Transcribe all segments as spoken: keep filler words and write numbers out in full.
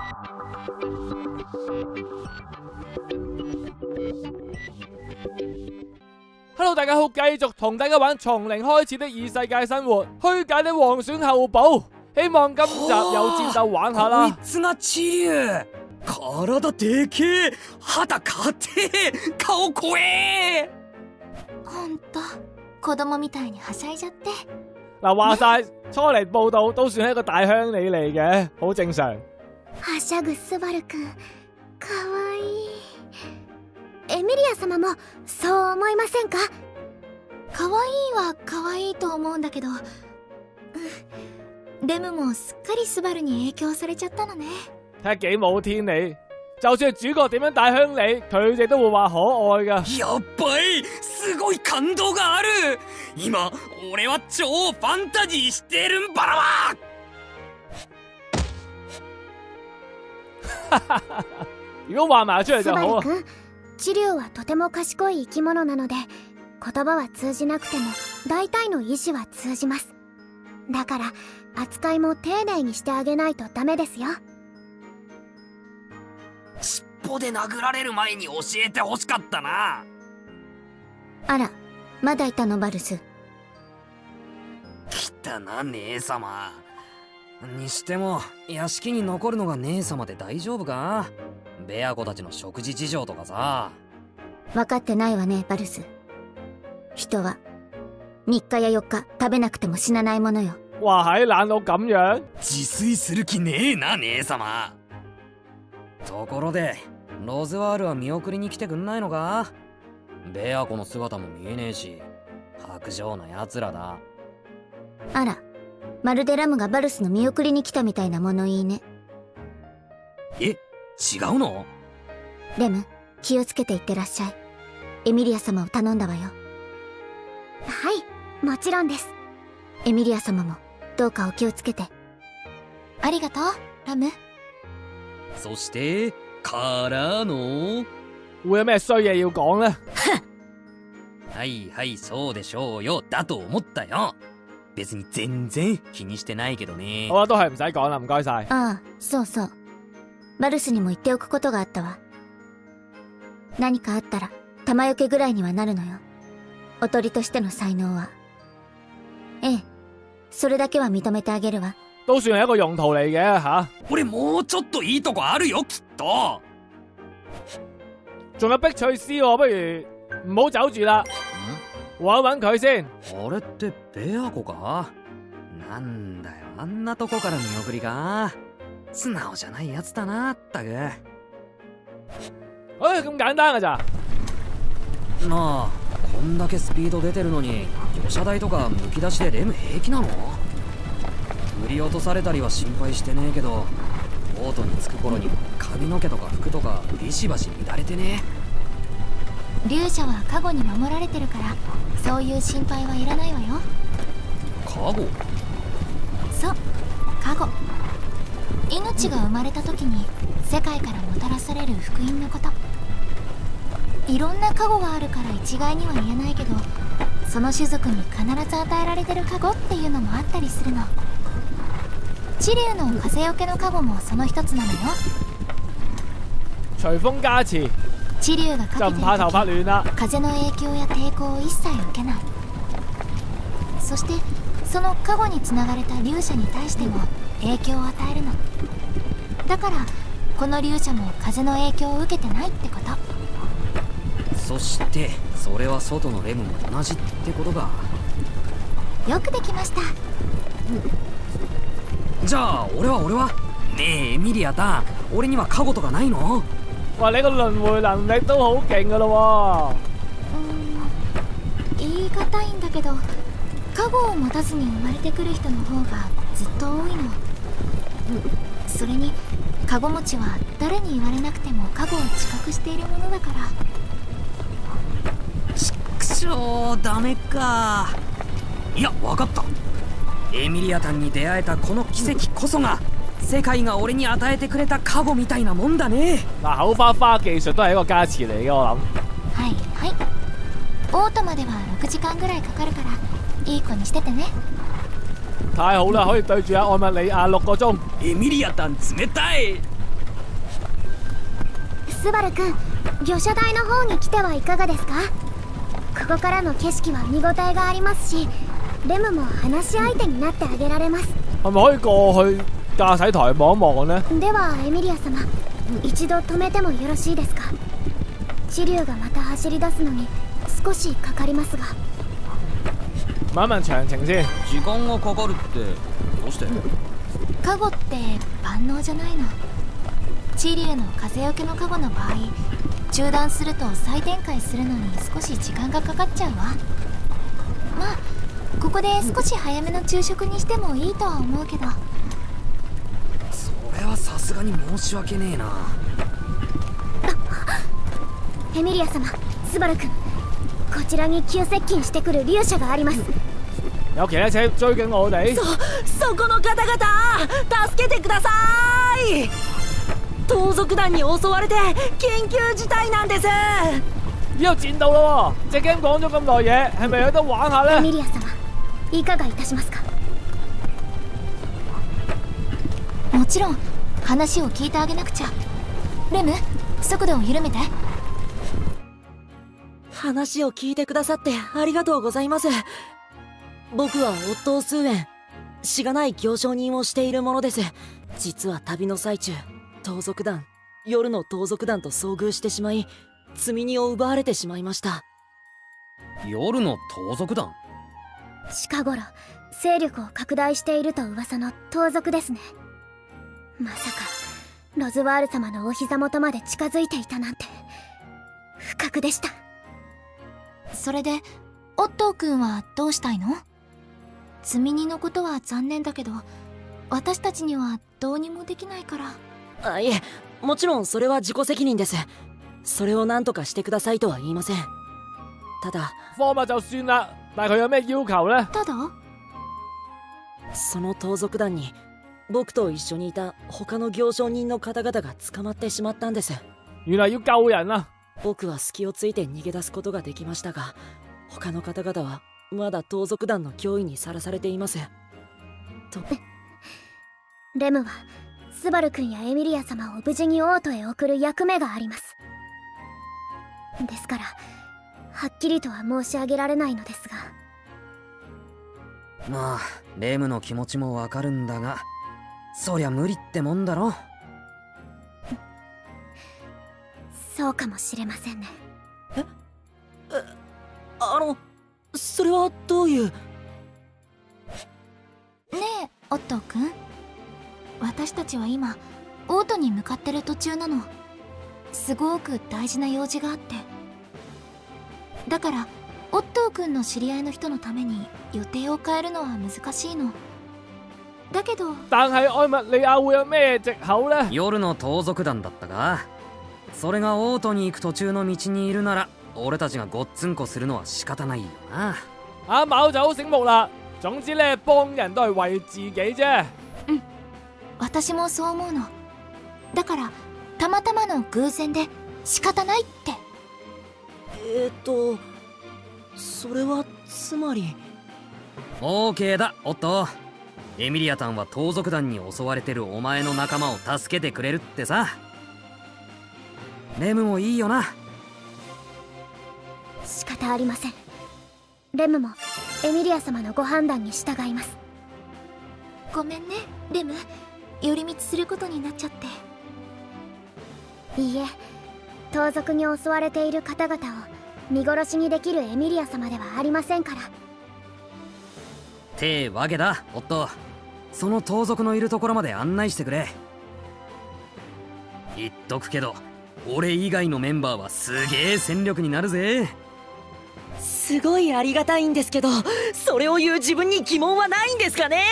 Hello， 大家好，繼續同大家玩從零開始的異世界生活，虛解的黃選候補，希望今集有戰鬥玩下啦。 こいつが地流。体でけえ、肌硬え、顔怖え。 ほんと子供みたいにはしゃいじゃって。 嗱，話晒初嚟報道都算係一個大鄉里嚟嘅，好正常。 はしゃぐスバルくん、かわいい。エミリア様もそう思いませんか？かわいいはかわいいと思うんだけど、レムもすっかりスバルに影響されちゃったのね。 睇下幾冇天理，就算係主角點樣大鄉里，佢哋都會話可愛噶。 やっばい、すごい感動がある。今俺は超ファンタジーしてるんばらわ。 如果話埋出嚟就好啊。 チリュウはとても賢い生き物なので、言葉は通じなくても大体の意思は通じます。だから扱いも丁寧にしてあげないとダメですよ。 尻尾で殴られる前に教えてほしかったな。 あら、まだいたのバルス。 来たな姉様。にしても屋敷に残るのが姉様で大丈夫か？ベア子たちの食事事情とかさ。 分かってないわねバルス。人はみっかやよっか食べなくても死なないものよ。 哇，係懶到咁樣。 自炊する気ねえな姉様。ところでロズワールは見送りに来てくんないのか？ベア子の姿も見えねえし、薄情な奴らだ。 あら、まるでラムがバルスの見送りに来たみたいな物言いね。 え、違うの？ レム、気をつけていってらっしゃい。エミリア様を頼んだわよ。はい、もちろんです。エミリア様もどうかお気をつけて。ありがとうラム。 そしてからの會有咩衰嘢要講呢？ はいはい、そうでしょうよ。だと思ったよ。別に全然気にしてないけどね。 好啦，都係唔使講啦，唔該晒。 ああ、そうそう。バルスにも言っておくことがあったわ。何かあったら弾よけぐらいにはなるのよ。おとりとしての才能は。ええ、それだけは認めてあげるわ。 都算係一個用途嚟嘅吓。 俺もうちょっといいとこあるよきっと。 仲有碧翠絲喎，不如唔好走住啦。揾揾佢先。 あれってベア子か？なんだよ、あんなとこから見送りか。素直じゃないやつだなったく。 え、咁簡單㗎咋？ なあ、こんだけスピード出てるのに魚車台とかむき出しでレム平気なの？振り落とされたりは心配してねえけど、ボートに着く頃に髪の毛とか服とかビシバシ乱れてね。 竜舎はカゴに守られてるから、そういう心配はいらないわよ。 カゴ？ そう、カゴ。命が生まれた時に世界からもたらされる福音のこと。いろんなカゴがあるから一概には言えないけど、その種族に必ず与えられてるカゴっていうのもあったりするの。地流の風よけのカゴもその一つなのよ。 隨風加持地流がかけてる時、風の影響や抵抗を一切受けない。そしてそのカゴにつながれた竜舎に対しても影響を与えるの。だからこの竜舎も風の影響を受けてないってこと。 そしてそれは外のレムも同じってことか。 よくできました。 じゃあ俺は俺はねえエミリアタ、俺にはカゴとかないの？ 哇，你個輪迴能力都好勁噶咯喎。言い難いんだけど、カゴを持たずに生まれてくる人の方がずっと多いの。それにカゴ持ちは誰に言われなくてもカゴを知覚しているものだから。 ちくしょう、ダメか。いや、わかった。エミリアタンに出会えたこの奇跡こそが世界が俺に与えてくれたカゴみたいなもんだね。 嗱，口花花技術都係一個加持嚟嘅，我諗。 はいはい。オートまではろくじかんぐらいかかるから、いい子にしててね。 太好啦，可以對住阿愛蜜莉亞六個鐘。 エミリアタン冷たい。 スバルくん、魚車台の方に来てはいかがですか？ここからの景色は見応えがありますし、レムも話し相手になってあげられます。 係咪可以過去駕駛台望一望呢？ ではエミリア様、一度止めてもよろしいですか？支流がまた走り出すのに少しかかりますが。 問一問詳情先。 時間がかかるってどうして？ カゴって万能じゃないの。地流の風よけのカゴの場合、中断すると再展開するのに少し時間がかかっちゃうわ。まあここで少し早めの昼食にしてもいいとは思うけど。 それはさすがに申し訳ねえな。 エミリア様、スバル君、こちらに急接近してくる竜車があります。 有其他車追緊我哋。 そ、そこの方々、助けてください。盗賊団に襲われて緊急事態なんです。 呢度戰鬥啦喎！隻 game 講咗咁耐嘢，係咪有得玩下呢？ エミリア様、いかがいたしますか？ もちろん話を聞いてあげなくちゃ。レム、速度を緩めて。 話を聞いてくださってありがとうございます。僕は夫数円、しがない行商人をしているものです。実は旅の最中、盗賊団、夜の盗賊団と遭遇してしまい、積み荷を奪われてしまいました。 夜の盗賊団？ 近頃勢力を拡大していると噂の盗賊ですね。まさかロズワール様のお膝元まで近づいていたなんて不覚でした。 それでオットー君はどうしたいの？積み荷のことは残念だけど、私たちにはどうにもできないから。 あ、いえ、もちろんそれは自己責任です。それを何とかしてくださいとは言いません。ただ貨物就算啦，但係佢有咩要求呢？ ただその盗賊団に僕と一緒にいた他の行商人の方々が捕まってしまったんです。 原來要救人啊！ 僕は隙をついて逃げ出すことができましたが、他の方々はまだ盗賊団の脅威にさらされていますと。 レムはスバル君やエミリア様を無事に王都へ送る役目があります。ですからはっきりとは申し上げられないのですが。 まあレムの気持ちもわかるんだが、そりゃ無理ってもんだろ。 そうかもしれませんね。 え、え、あのそれはどういう？ ねえオットー君、私たちは今オートに向かってる途中なの。すごく大事な用事があって。だからオットー君の知り合いの人のために予定を変えるのは難しいの。だけど但係愛蜜利亞會有咩藉口呢？ 夜の盗賊団だったが、それが王都に行く途中の道にいるなら、俺たちがごっつんこするのは仕方ないよな。 阿某就好醒目啦。總之咧，幫人都係為自己啫。 うん、私もそう思うの。だからたまたまの偶然で仕方ないって。 えーっとそれはつまり。 オーケーだオットー。エミリアタンは盗賊団に襲われてるお前の仲間を助けてくれるってさ。レムもいいよな。 仕方ありません。レムもエミリア様のご判断に従います。 ごめんねレム、寄り道することになっちゃって。 いいえ、盗賊に襲われている方々を見殺しにできるエミリア様ではありませんから。 てわけだオット。その盗賊のいるところまで案内してくれ。言っとくけど俺以外のメンバーはすげえ戦力になるぜ。 すごいありがたいんですけど、それを言う自分に疑問はないんですかね。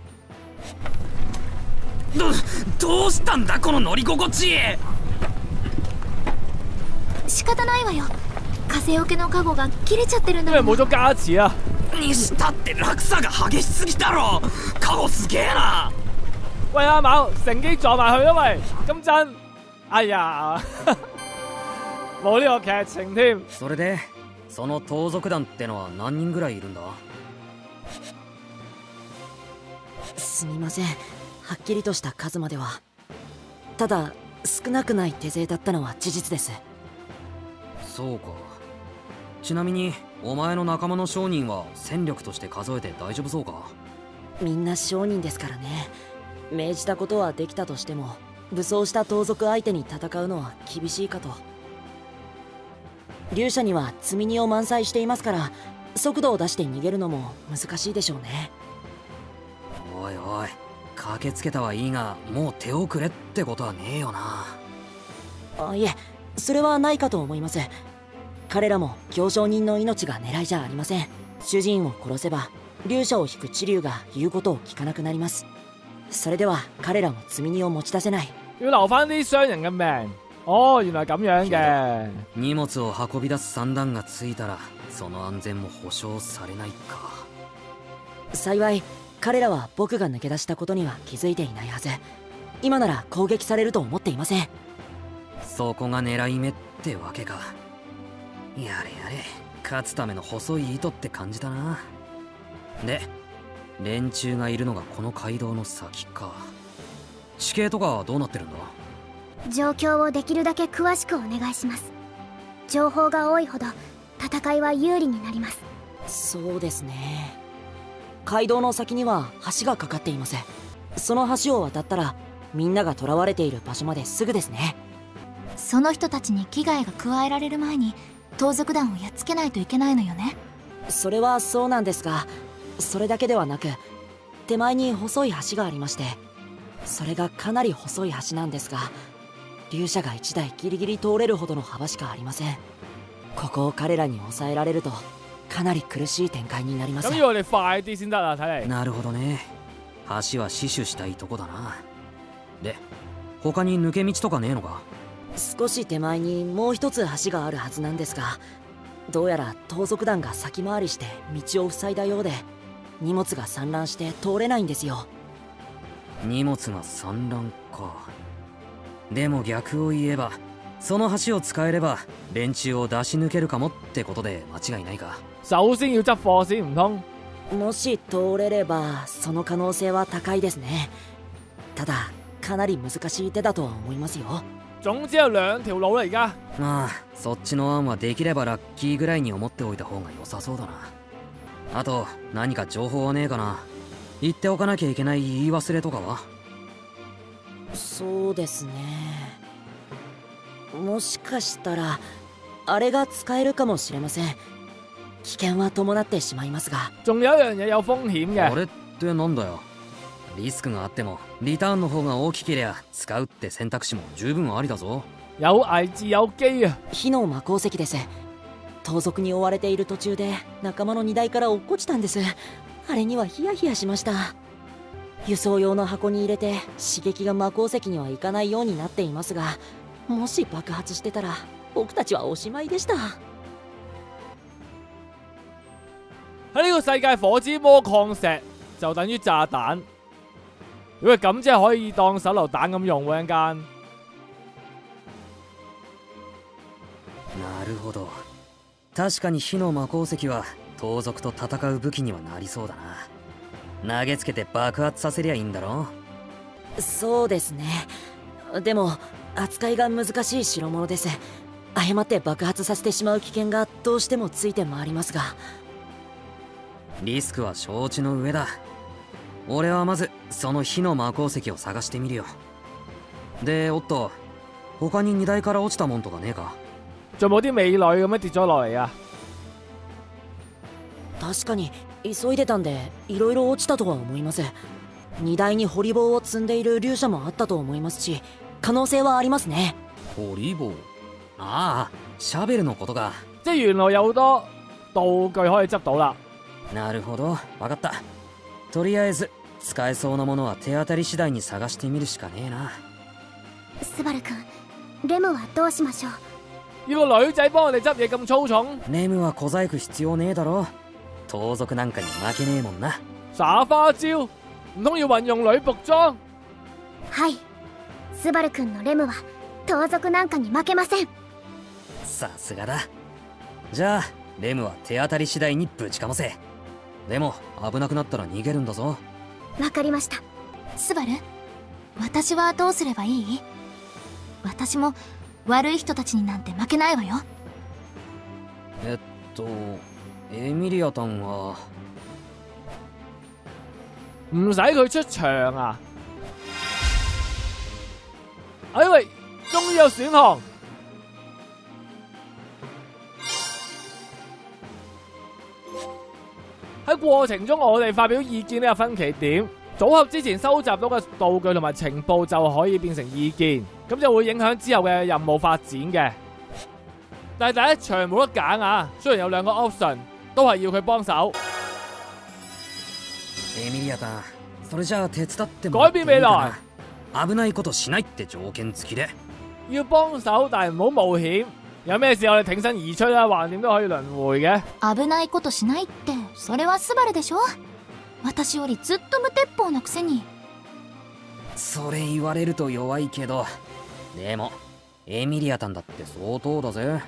どどうしたんだこの乗り心地。 仕方ないわよ。風よけのカゴが切れちゃってるんだ因為冇咗加持啊。 にしたって落差が激しすぎだろ。カゴすげえな。 喂阿某，乘機撞埋佢啊喂！咁真，哎呀，冇呢個劇情添。 それでその盗賊団ってのは何人ぐらいいるんだ？ すみません、はっきりとした数までは。ただ少なくない手勢だったのは事実です。 そうか。ちなみにお前の仲間の商人は戦力として数えて大丈夫そうか？ みんな商人ですからね。命じたことはできたとしても武装した盗賊相手に戦うのは厳しいかと。竜者には積み荷を満載していますから速度を出して逃げるのも難しいでしょうね。 おいおい、駆けつけたはいいがもう手遅れってことはねえよな。 あ、いえ、それはないかと思います。彼らも行商人の命が狙いじゃありません。主人を殺せば竜者を引く知龍が言うことを聞かなくなります。それでは彼らも積み荷を持ち出せない。 要留翻啲商人嘅命。哦，原來咁樣嘅。 荷物を運び出す算段がついたらその安全も保証されないか。 幸い彼らは僕が抜け出したことには気づいていないはず。今なら攻撃されると思っていません。 そこが狙い目ってわけか。やれやれ、勝つための細い糸って感じだな。で、連中がいるのがこの街道の先か。地形とかはどうなってるんだ？ 状況をできるだけ詳しくお願いします。情報が多いほど戦いは有利になります。 そうですね。街道の先には橋がかかっています。その橋を渡ったらみんなが囚われている場所まですぐですね。 その人たちに危害が加えられる前に盗賊団をやっつけないといけないのよね。 それはそうなんですが、それだけではなく手前に細い橋がありまして、それがかなり細い橋なんですが竜車がいちだいギリギリ通れるほどの幅しかありません。ここを彼らに抑えられるとかなり苦しい展開になります。 咁要我哋快啲先得啊！睇嚟。 なるほどね。橋は死守したいとこだな。で、他に抜け道とかねえのか？ 少し手前にもう一つ橋があるはずなんですが、どうやら盗賊団が先回りして道を塞いだようで荷物が散乱して通れないんですよ。 荷物が散乱か。でも逆を言えばその橋を使えれば連中を出し抜けるかもってことで間違いないか。 首先要執貨先唔通？ もし通れればその可能性は高いですね。ただかなり難しい手だとは思いますよ。 總之有兩條路啦而家。 まあそっちの案はできればラッキーぐらいに思っておいた方が良さそうだな。あと何か情報はねえかな。言っておかなきゃいけない言い忘れとかは？ そうですね。もしかしたらあれが使えるかもしれません。危険は伴ってしまいますが。 仲有一樣嘢有風險嘅。 あれってなんだよ。リスクがあってもリターンの方が大きけりゃ使うって選択肢も十分ありだぞ。 有危自有機啊。 火の魔鉱石です。盗賊に追われている途中で仲間の荷台から落っこちたんです。あれにはヒヤヒヤしました。輸送用の箱に入れて刺激が魔鉱石にはいかないようになっていますが、もし爆発してたら僕たちはおしまいでした。 喺呢個世界，火之魔礦石就等於炸彈。如果係咁，即係可以當手榴彈咁用喎，一間。 なるほど。確かに火の魔鉱石は盗賊と戦う武器にはなりそうだな。投げつけて爆発させりゃいいんだろ。 そうですね。でも扱いが難しい代物です。誤って爆発させてしまう危険がどうしてもついて回りますが。 リスクは承知の上だ。俺はまずその火の魔鉱石を探してみるよ。で、おっと、他に荷台から落ちたもんとかねえか？ 仲冇啲美女咁樣跌咗落嚟啊？ 確かに急いでたんでいろいろ落ちたとは思います。荷台に掘り棒を積んでいる竜者もあったと思いますし、可能性はありますね。 掘り棒？ああ、シャベルのことか。 即係原來有好多道具可以執到啦。 なるほど、わかった。とりあえず使えそうなものは手当たり次第に探してみるしかねえな。 スバル君、レムはどうしましょう？ 要個女仔幫我哋執嘢咁粗重？ レムは小細工必要ねえだろ。盗賊なんかに負けねえもんな。 耍花招？唔通要運用女僕裝？ はい、スバル君のレムは盗賊なんかに負けません。 さすがだ。じゃあレムは手当たり次第にぶちかませ。でも危なくなったら逃げるんだぞ。 わかりました。 スバル、私はどうすればいい？ 私も悪い人たちになんて負けないわよ。 えっとエミリアタンは唔使佢出場啊！哎喂，終於有選項。喺過程中，我哋發表意見呢個分歧點，組合之前收集到嘅道具同埋情報就可以變成意見，咁就會影響之後嘅任務發展嘅。但係第一場冇得揀啊，雖然有兩個 option， 都係要佢幫手。 エミリアタン、それじゃあ手伝ってもらっていいかな。 改變未來。 危ないことしないって条件付きで。 要幫手，但係唔好冒險。有咩事我哋挺身而出啦，橫掂都可以輪迴嘅。 危ないことしないってそれはスバルでしょ。私よりずっと無鉄砲なくせに。 それ言われると弱いけど、でもエミリアタンだって相当だぜ。 もう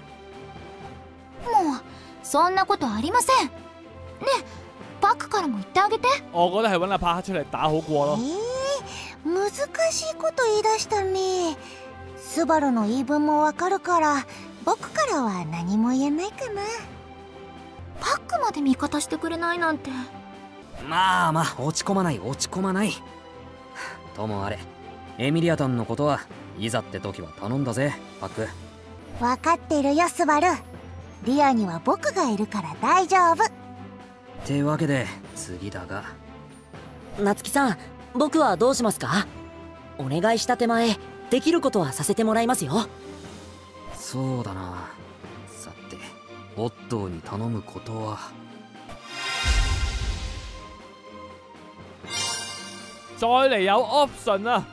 そんなことありません。ねえバックからも言ってあげて。 我覺得係揾阿帕克出嚟打好過咯。 えー、難しいこと言い出したね。スバルの言い分もわかるから僕からは何も言えないかな。 パックまで味方してくれないなんて。 まあまあ落ち込まない落ち込まない。ともあれエミリアタンのことはいざって時は頼んだぜパック。 分かってるよスバル。リアには僕がいるから大丈夫。 ってわけで次だが、 夏希さん、僕はどうしますか？お願いした手前できることはさせてもらいますよ。 そうだな。さてオットーに頼むことは。 再嚟有 option 啊！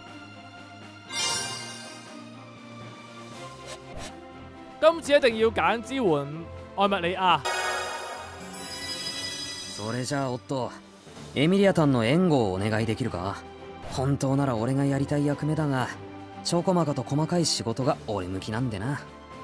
今次一定要揀支援愛蜜莉亞。 それじゃあオットー、エミリアタンの援護をお願いできるか？本当なら俺がやりたい役目だが、ちょこまかと細かい仕事が俺向きなんでな。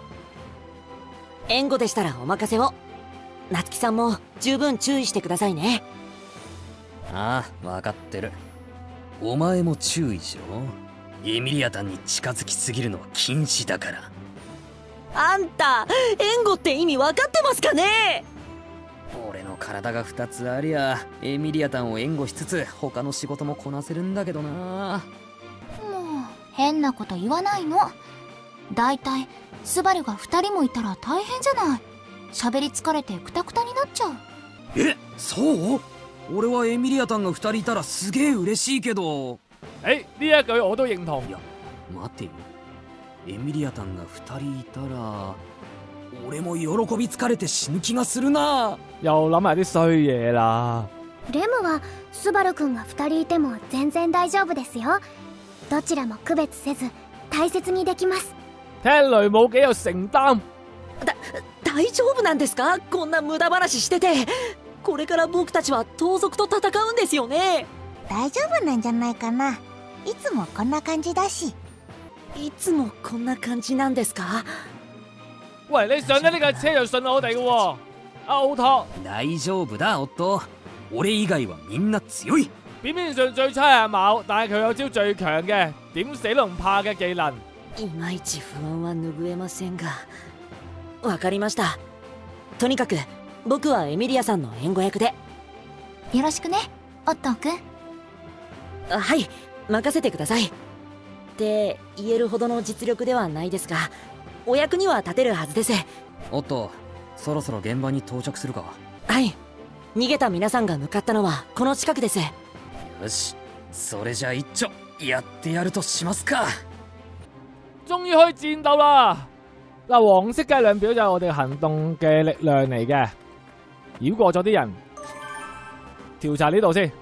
援護でしたらお任せを。夏希さんも十分注意してくださいね。 ああ、分かってる。お前も注意しろ。エミリアタンに近づきすぎるのは禁止だから。 あんた援護って意味分かってますかね？ 俺の体がふたつありゃエミリアタンを援護しつつ他の仕事もこなせるんだけどな。 もう変なこと言わないの。だいたいスバルがふたりもいたら大変じゃない。喋り疲れてクタクタになっちゃう。 え、そう？俺はエミリアタンがふたりいたらすげえ嬉しいけど。 誒呢一句我都認同。 いや待てよ、エミリアタンがふたりいたら俺も喜び疲れて死ぬ気がするな。 又諗埋啲衰嘢啦。 レムはスバルくんがふたりいても全然大丈夫ですよ。どちらも区別せず大切にできます。 聽雷冇幾有承擔。 だ大丈夫なんですか？こんな無駄話してて。これから僕たちは盗賊と戦うんですよね。 大丈夫なんじゃないかな。いつもこんな感じだし。 いつもこんな感じなんですか？ 喂，你上咗呢架車就信我哋嘅喎，阿奧托。 大丈夫だオットー、俺以外はみんな強い。 表面上最差係阿茂，但係佢有招最強嘅點死都唔怕嘅技能。 いまいち不安は拭えませんが。わかりました。とにかく僕はエミリアさんの援護役で。 よろしくねオットーくん。 あ、はい、任せてください。って言えるほどの実力ではないですが、お役には立てるはずです。 おっと、そろそろ現場に到着するか。 はい、逃げた皆さんが向かったのはこの近くです。 よし、それじゃあ一丁やってやるとしますか。 終於可以戰鬥啦！嗱，黃色計量表就係我哋行動嘅力量嚟嘅。繞過咗啲人，調查呢度先。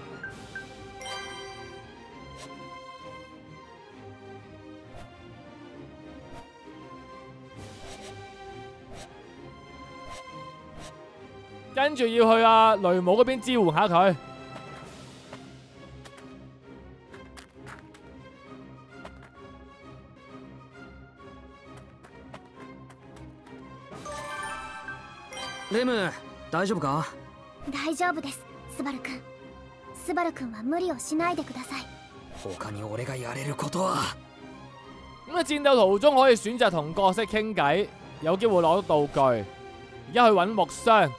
跟住要去阿雷姆嗰邊支援下佢。 レム、大丈夫か？ 大丈夫です、スバルくん。スバルくんは無理をしないでください。 他に俺がやれることは。 う咁喺戰鬥途中可以選擇同角色傾偈，有機會攞到道具。而家去揾木箱，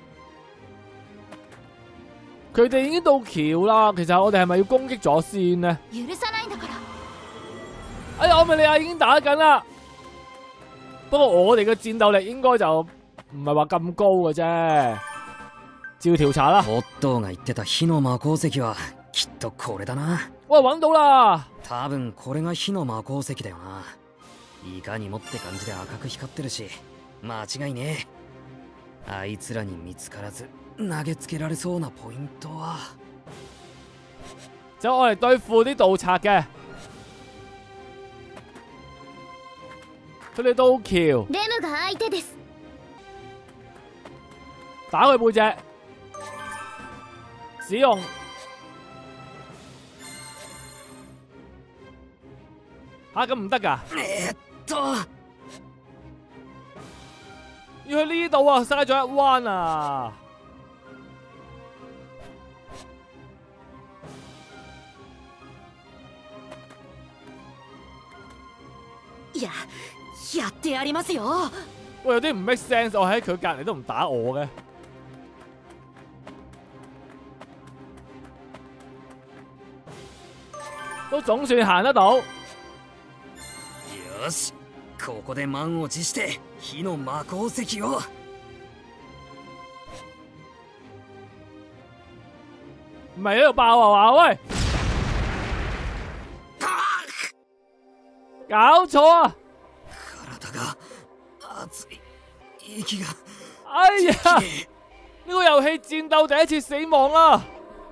佢哋已經到橋啦。其實我哋係咪要攻擊咗先呢？ 許さないんだから。 哎呀，奧美利亞已經打緊啦。不過我哋嘅戰鬥力應該就唔係話咁高嘅啫。照調查啦。 オットーが言ってた火の魔鉱石はきっとこれだな。 喂，揾到啦！ 多分これが火の魔鉱石だよな。いかにもって感じで赤く光ってるし、間違いねえ。あいつらに見つからず投げつけられそうなポイントは。 就我嚟對付啲盜賊嘅。佢哋到橋。 レムが相手です。 打佢背脊。使用。吓，咁唔得㗎？ えーっと。 要去呢度啊！嘥咗一彎啊！ や、やってやりますよ。 喂，有啲唔 make sense， 我喺佢隔離都唔打我嘅。都總算行得到。 よし、ここで満を持して火の魔鉱石を。 唔係喺度爆啊！話喂，搞錯啊！ 體が熱い、息が。 哎呀，呢個遊戲戰鬥第一次死亡啊！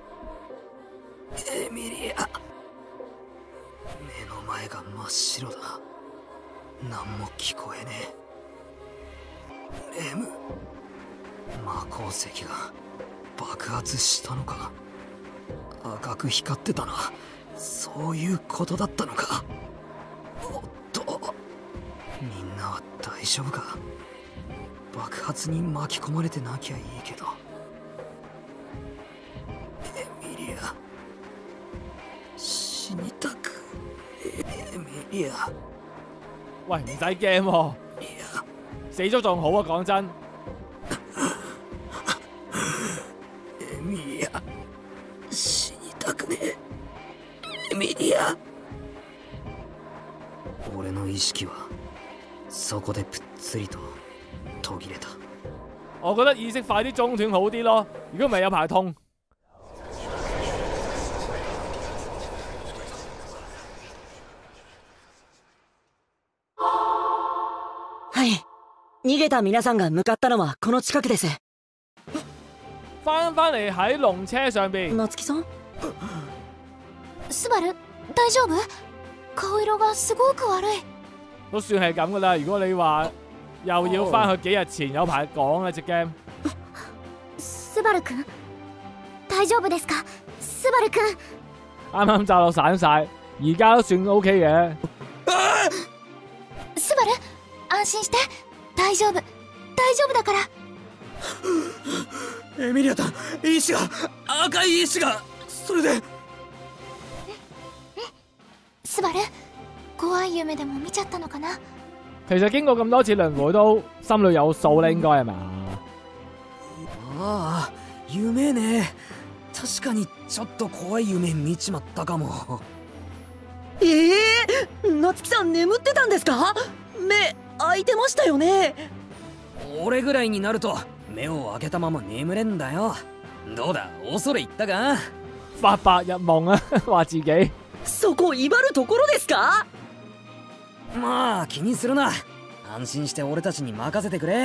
エミリア、目の前が真っ白だ。何も聞こえねえ。レム、魔鉱石が爆発したのか。赤く光ってたな。そういうことだったのか。おっと、みんなは大丈夫か。爆発に巻き込まれてなきゃいいけど。エミリア、死にたく。エミリア。 喂，唔使驚喎，死咗仲好啊！講真。 エミリア、死にたくねえ。エミリア。俺の意識はそこでぷっつりと途切れた。 我覺得意識快啲中斷好啲咯，如果唔係有排痛。 はい。逃げた皆さんが向かったのはこの近くです。 翻返嚟喺龍車上邊。 夏希さん？ スバル、大丈夫？顔色がすごく悪い。 都算係咁噶啦。如果你話又要翻去幾日前，有排講啊隻 game。 スバル君、大丈夫ですか？スバル君。 啱啱炸到散晒，而家都算 OK 嘅。 スバル、安心して、大丈夫、大丈夫だから。 エミリアだ、石が、赤い石が、それで。 スバル、怖い夢でも見ちゃったのかな？ 其實經過咁多次輪迴都心裏有數啦，應該係嘛？ ああ、夢ね。確かにちょっと怖い夢見ちまったかも。 ええー、夏希さん眠ってたんですか？目開いてましたよね。 俺ぐらいになると目を開けたまま眠れんだよ。どうだ、恐れ入ったか？ 發白日夢啊，話自己。 そこ威張るところですか？ まあ気にするな。安心して俺たちに任せてくれ。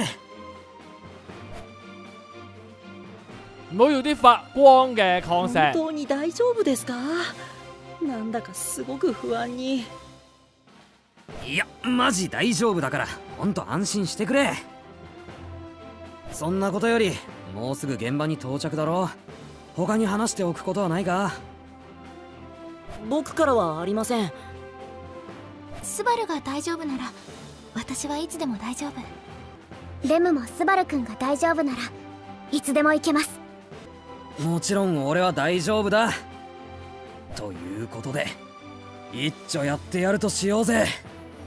唔好要啲發光嘅礦石。 本当に大丈夫ですか？なんだかすごく不安に。 いや、マジ大丈夫だから、ほんと安心してくれ。そんなことより、もうすぐ現場に到着だろう。他に話しておくことはないか？ 僕からはありません。 スバルが大丈夫なら、私はいつでも大丈夫。 レムもスバル君が大丈夫ならいつでも行けます。 もちろん俺は大丈夫だ。ということで一丁やってやるとしようぜ。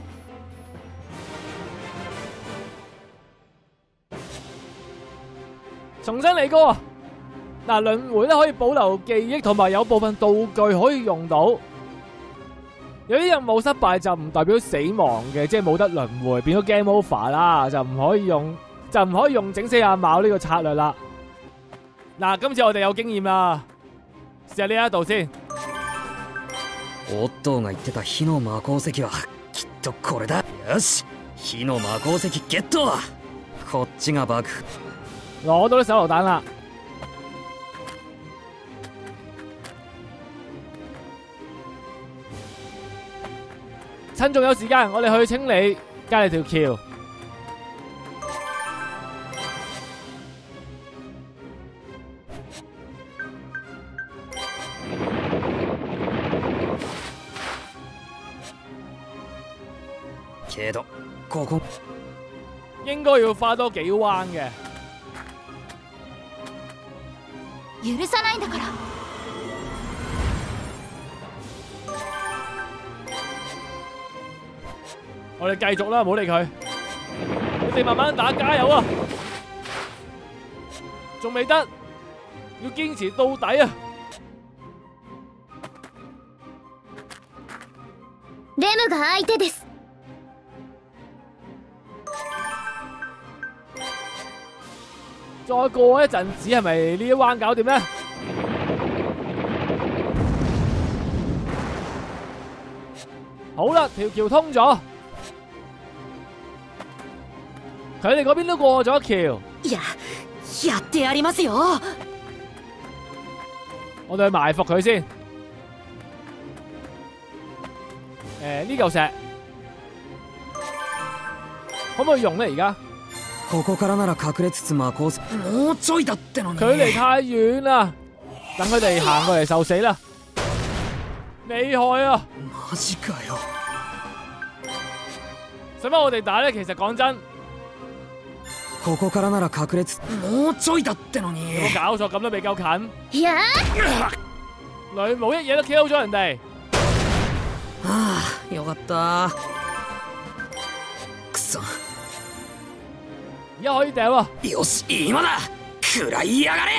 重新嚟過。嗱，輪迴咧可以保留記憶，同埋有部分道具可以用到。有啲任務失敗就唔代表死亡嘅，即係冇得輪迴，變咗 game over 啦，就唔可以用，就唔可以用整死阿茂呢個策略啦。嗱，今次我哋有經驗啦，試下呢一度先。 オットーが言ってた火の魔鉱石はきっとこれだ。よし、火の魔鉱石ゲット。こっちが爆風。 攞到啲手榴彈啦！趁仲有時間，我哋去清理隔離條橋。 けどここ應該要花多幾彎嘅。 許さないんだから。 我哋繼續啦，唔好理佢。你哋慢慢打，加油啊！仲未得，要堅持到底啊！ レムが相手です。 再過一陣子，係咪呢一彎搞掂呢？好啦，條橋通咗。佢哋嗰邊都過咗橋， いや、やってやりますよ。 我哋去埋伏佢先。誒，呢嚿石可唔可以用咧？而家ここからなら隠れつつ魔鉱石。もうちょいだってのに。 距離太遠啦，等佢哋行過嚟受死啦！厲害啊！ マジかよ。 使乜我哋打咧？其實講真。 ここからなら隠れつもうちょいだってのに。 有冇搞錯？咁都未夠近。 いや雷武一嘢都 K O 咗人哋。 ああ、よかった。くそ。 而家可以掉啊！ よし、今だ。食らいやがれ。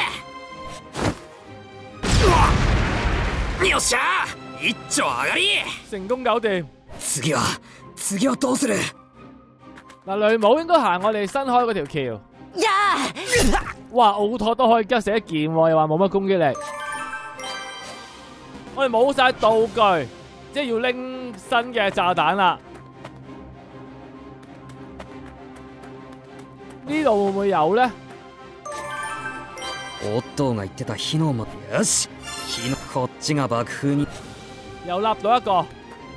よっしゃー、一丁上がり。 成功搞掂。 次は次はどうする？ 嗱，雷武應該行我哋新開嗰條橋。 呀！ 哇，奧托都可以吉死一件喎，又話冇乜攻擊力。我哋冇晒道具，即係要拎新嘅炸彈啦。呢度會唔會有呢？ オットーが言ってた火の魔。よし、火のこっちが爆風に。 又立到一個。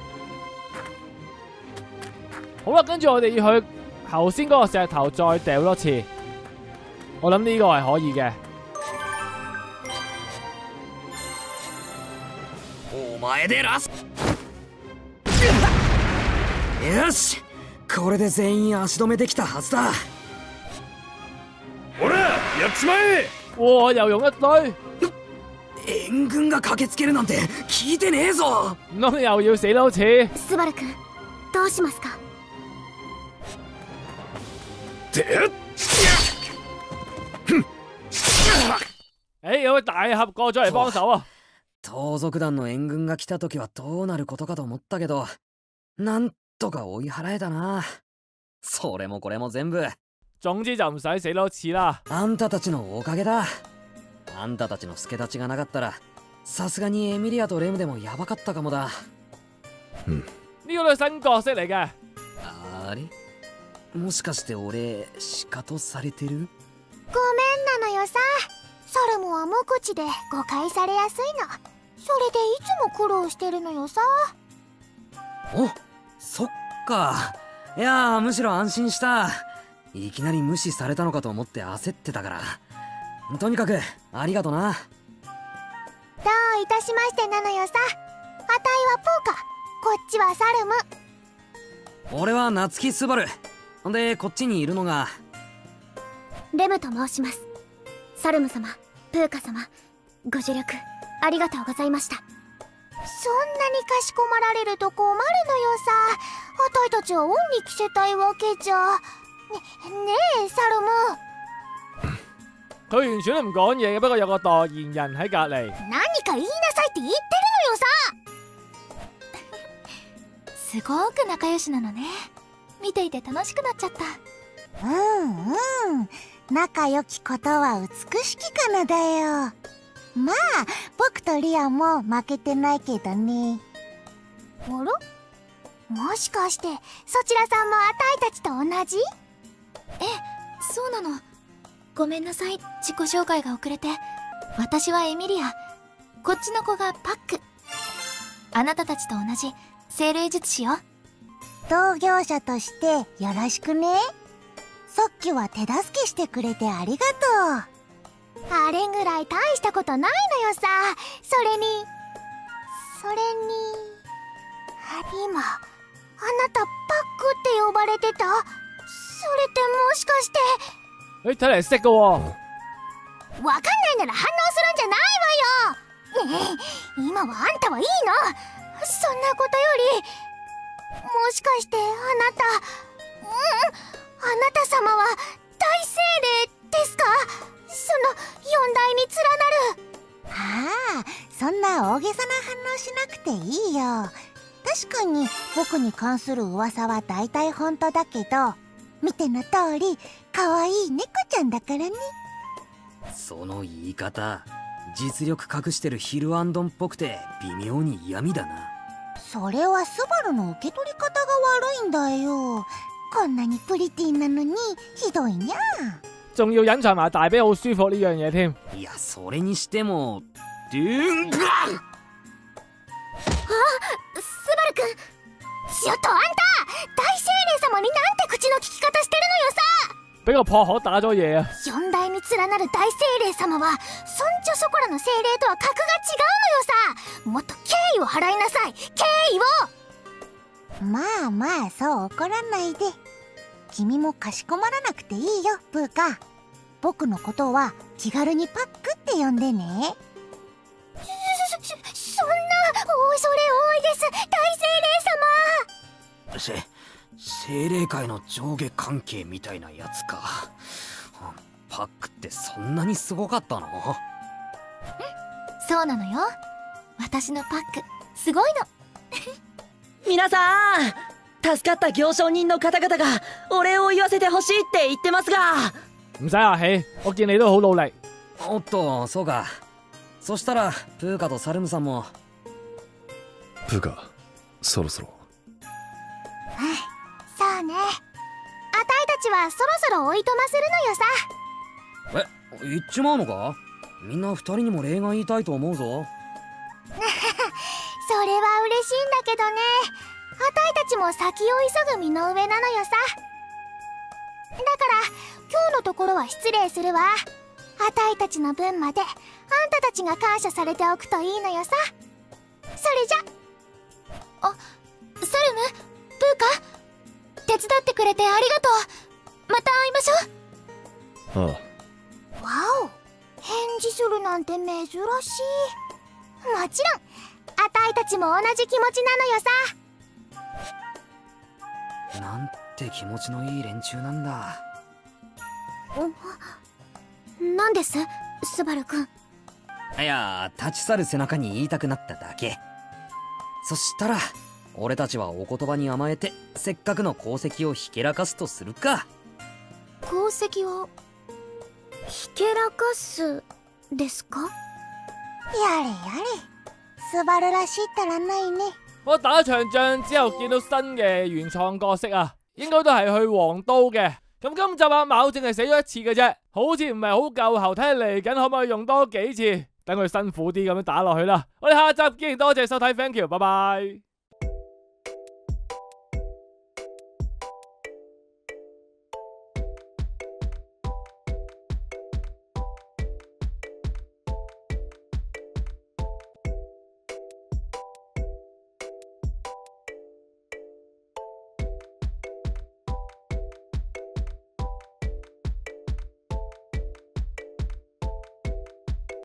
好啦，跟住我哋要去頭先嗰個石頭再掉多次。我諗呢個係可以嘅。 お前でラス。よし、これで全員足止めできたはずだ。 ほら、やっちまえ。 哇！又用一堆。 援軍が駆けつけるなんて聞いてねえぞ。 唔通又要死多次？ スバル君、どうしますか？ 誒，有位大俠過咗嚟幫手啊！ 盗賊団の援軍が來た時はどうなることかと思ったけど、なんとか追い払えたな。それもこれも全部。 總之就唔使死多次啦。 あんたたちのおかげだ。あんたたちの助太刀がなかったら、さすがにエミリアとレムでもやばかったかもだ。 呢個都係新角色嚟嘅。 あれ？もしかして俺シカトされてる？ ごめんなのよさ。サルムは無口で誤解されやすいの。それでいつも苦労してるのよさ。 お、そっか。いやー、むしろ安心した。いきなり無視されたのかと思って焦ってたから。とにかくありがとな。 どういたしましてなのよさ。あたいはポーカ、こっちはサルム。 俺は夏木スバルで、こっちにいるのがレムと申します。サルム様、プーカ様、ご助力ありがとうございました。 そんなにかしこまられると困るのよさ。あたいたちは恩に着せたいわけじゃ。ね、ねえサルム。 佢完全都唔講嘢嘅，不過有個代言人喺隔離。 何か言いなさいって言ってるのよさ。 すごく仲良しなのね。見ていて楽しくなっちゃった。 うんうん、仲良きことは美しきかなだよ。まあ僕とリアも負けてないけどね。あら、もしかしてそちらさんもあたいたちと同じ？ え、そうなの。ごめんなさい、自己紹介が遅れて。私はエミリア、こっちの子がパック。あなたたちと同じ精霊術師よ。 同業者としてよろしくね。さっきは手助けしてくれてありがとう。あれぐらい大したことないのよさ。それにそれに今あなたパックって呼ばれてた？それってもしかして。 誒，睇嚟識嘅喎。 わかんないなら反応するんじゃないわよ。ねえ、今はあんたはいいの。そんなことより、もしかしてあなた、うん、あなた様は大精霊ですか？その四大に連なる。ああ、そんな大げさな反応しなくていいよ。確かに僕に関する噂は大体本当だけど、見ての通り可愛い猫ちゃんだからね。 その言い方、実力隠してるヒルアンドンっぽくて微妙に嫌味だな。 それはスバルの受け取り方が悪いんだよ。こんなにプリティなのにひどいにゃ。 仲要隱藏埋大髀好舒服呢樣嘢添。 いや、それにしてもデューングラスバルくん、ちょっとあんた大精霊様になんて口の利き方してるのよさ。 俾個破殼打咗嘢啊！ 四大に連なる大精霊様はそんじょそこらの精霊とは格が違うのよさ。もっと敬意を払いなさい、敬意を。まあまあ、そう怒らないで。君もかしこまらなくていいよ、プーカ。僕のことは気軽にパックって呼んでね。そ、そ、そんな、恐れ多いです、大精霊様。 せ精霊界の上下関係みたいなやつか。パックってそんなにすごかったの？ そうなのよ。私のパックすごいの。 皆さん、助かった行商人の方々がお礼を言わせてほしいって言ってますが。 唔使客氣，我見你都好努力。 おっと、そうか。そしたらプーカとサルムさんも。 プーカ、そろそろ。 そうね。あたいたちはそろそろおいとまするのよさ。 え、言っちまうのか？みんな二人にも礼が言いたいと思うぞ。 それは嬉しいんだけどね。あたいたちも先を急ぐ身の上なのよさ。だから今日のところは失礼するわ。あたいたちの分まであんたたちが感謝されておくといいのよさ。それじゃ。 あ、サルム、プーカ、手伝ってくれてありがとう。また会いましょう。 ああ。 わお、返事するなんて珍しい。もちろんあたいたちも同じ気持ちなのよさ。 なんて気持ちのいい連中なんだ。 なんですスバルくん。 いや、立ち去る背中に言いたくなっただけ。そしたら俺たちはお言葉に甘えてせっかくの功績をひけらかすとするか。 功績をひけらかすですか？ やれやれ、スバルらしいったらないね。 我打場仗之後見到新嘅原創角色啊，應該都係去黃都嘅。咁今集阿卯淨係死咗一次嘅啫，好似唔係好夠喉，睇下嚟緊可唔可以用多幾次，等佢辛苦啲咁樣打落去啦。我哋下集見，多謝收睇 ，thank you，拜拜。